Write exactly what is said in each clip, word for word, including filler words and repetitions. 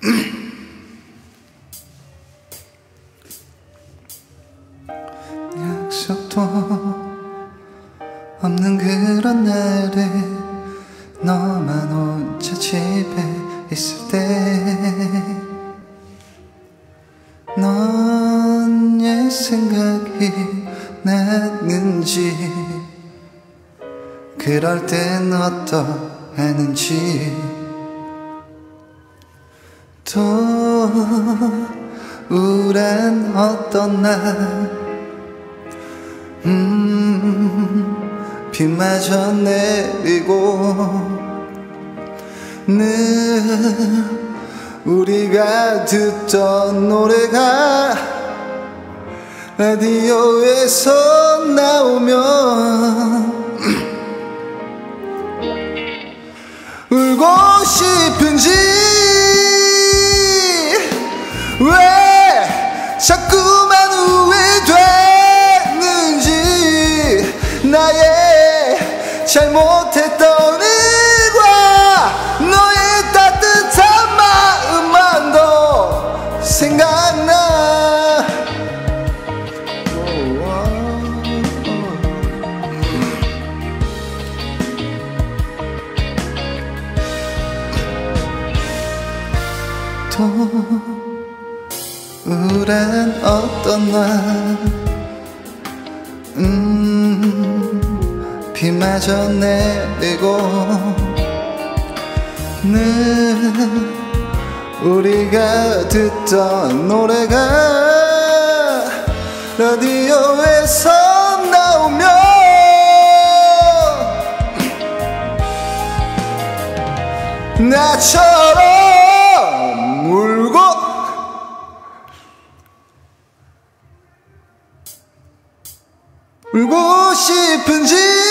약속도 없는 그런 날에 너만 혼자 집에 있을 때 넌 옛 생각이 나는지 그럴 땐 어떠하는지 또 우울한 어떤 날 음, 비마저 내리고 늘 우리가 듣던 노래가 라디오에서 나오면 울고 싶은지 왜 자꾸만 후회되는지 나의 잘못했던 일과 너의 따뜻한 마음만 더 생각나. 또 우울한 어떤 날 음, 비마저 내리고 늘 우리가 듣던 노래가 라디오에서 나오면 나처럼 울고 울고 싶은지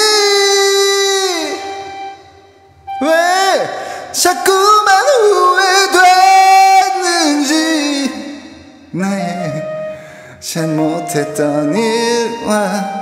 왜 자꾸만 후회되는지 나의 잘못했던 일과